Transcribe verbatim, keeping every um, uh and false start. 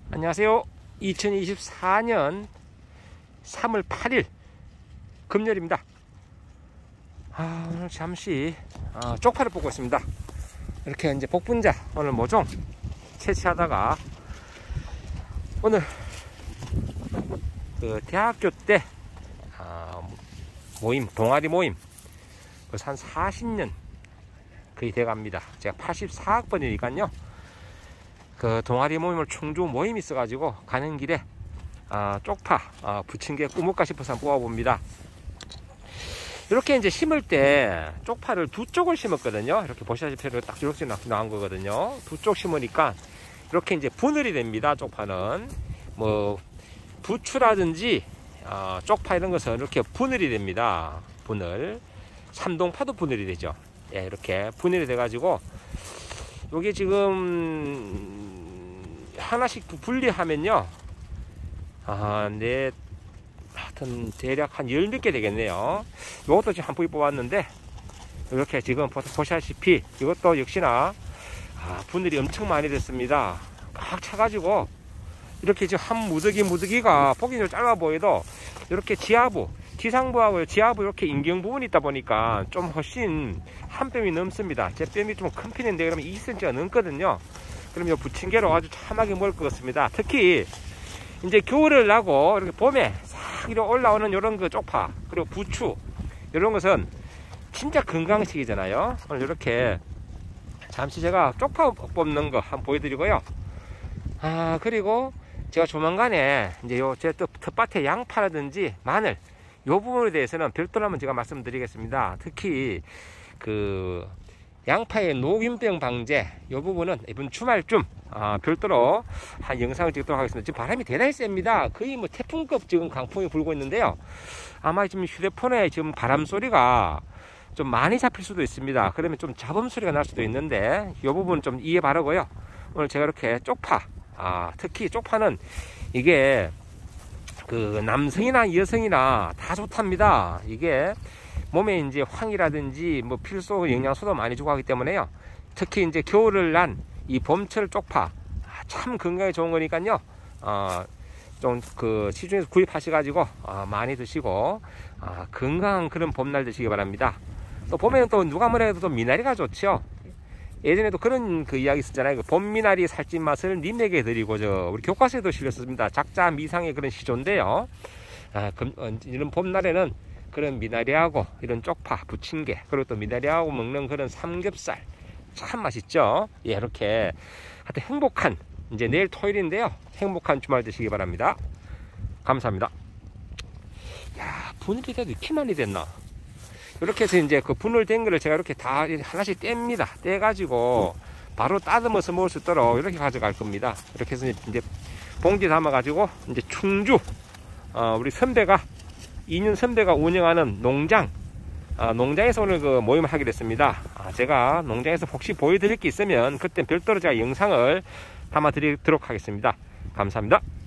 안녕하세요. 이천이십사 년 삼월 팔일 금요일입니다. 아, 오늘 잠시 아, 쪽파를 뽑고 있습니다. 이렇게 이제 복분자 오늘 모종 채취하다가 오늘 그 대학교 때 아, 모임 동아리 모임 벌써 한 사십 년 거의 돼갑니다. 제가 팔십사 학번이니까요. 그 동아리 모임을 충주 모임이 있어가지고 가는 길에 아, 쪽파 아, 부침개 꾸물까 싶어서 한번 뽑아봅니다. 이렇게 이제 심을 때 쪽파를 두 쪽을 심었거든요. 이렇게 보시다시피 딱 이렇게 나온 거거든요. 두 쪽 심으니까 이렇게 이제 분할이 됩니다. 쪽파는 뭐 부추라든지 어, 쪽파 이런 것은 이렇게 분할이 됩니다. 분할 삼동파도 분할이 되죠. 예, 이렇게 분할이 돼 가지고 요게 지금 하나씩 분리하면요 아, 네, 하여튼 대략 한 열 몇 개 되겠네요. 요것도 지금 한 포기 뽑았는데 이렇게 지금 보시다시피 이것도 역시나 아, 분할이 엄청 많이 됐습니다. 막 차가지고 이렇게 지금 한 무더기 무더기가 폭이 좀 짧아 보여도 이렇게 지하부 지상부하고 지하부 이렇게 인경 부분이 있다 보니까 좀 훨씬 한 뼘이 넘습니다. 제 뼘이 좀 큰 편인데 그러면 이 센티미터가 넘거든요. 그럼 이 부침개로 아주 참하게 먹을 것 같습니다. 특히 이제 겨울을 나고 이렇게 봄에 싹 이렇게 올라오는 이런 그 쪽파 그리고 부추 이런 것은 진짜 건강식이잖아요. 오늘 이렇게 잠시 제가 쪽파 뽑는 거 한번 보여드리고요. 아, 그리고 제가 조만간에 이제 요 제 또 텃밭에 양파라든지 마늘 요 부분에 대해서는 별도로 한번 제가 말씀드리겠습니다. 특히 그 양파의 녹균병 방제 요 부분은 이번 주말쯤 아, 별도로 한 영상을 찍도록 하겠습니다. 지금 바람이 대단히 셉니다. 거의 뭐 태풍급 지금 강풍이 불고 있는데요. 아마 지금 휴대폰에 지금 바람 소리가 좀 많이 잡힐 수도 있습니다. 그러면 좀 잡음 소리가 날 수도 있는데 이 부분 좀 이해 바라고요. 오늘 제가 이렇게 쪽파 아, 특히 쪽파는 이게 그 남성이나 여성이나 다 좋답니다. 이게 몸에 이제 황이라든지 뭐 필수 영양소도 많이 주고 하기 때문에요. 특히 이제 겨울을 난 이 봄철 쪽파 참 건강에 좋은 거니까요. 어, 좀 그 시중에서 구입하셔가지고 어, 많이 드시고 어, 건강한 그런 봄날 드시기 바랍니다. 또 봄에는 또 누가 뭐라 해도 또 미나리가 좋죠. 예전에도 그런 그 이야기 있었잖아요. 그 봄미나리 살찐 맛을 님에게 드리고 저 우리 교과서에도 실렸습니다. 작자 미상의 그런 시조인데요. 아, 금, 어, 이런 봄날에는 그런 미나리하고 이런 쪽파, 부침개 그리고 또 미나리하고 먹는 그런 삼겹살 참 맛있죠. 예, 이렇게 하여튼 행복한 이제 내일 토요일인데요. 행복한 주말 되시기 바랍니다. 감사합니다. 야, 분할이 돼도 이렇게 많이 됐나? 이렇게 해서 이제 그 분할된 거를 제가 이렇게 다 하나씩 뗍니다. 떼가지고 바로 따듬어서 먹을 수 있도록 이렇게 가져갈 겁니다. 이렇게 해서 이제 봉지 담아가지고 이제 충주 어, 우리 선배가 이 년 선배가 운영하는 농장 아, 농장에서 오늘 그 모임을 하게 됐습니다. 아, 제가 농장에서 혹시 보여드릴 게 있으면 그때 별도로 제가 영상을 담아 드리도록 하겠습니다. 감사합니다.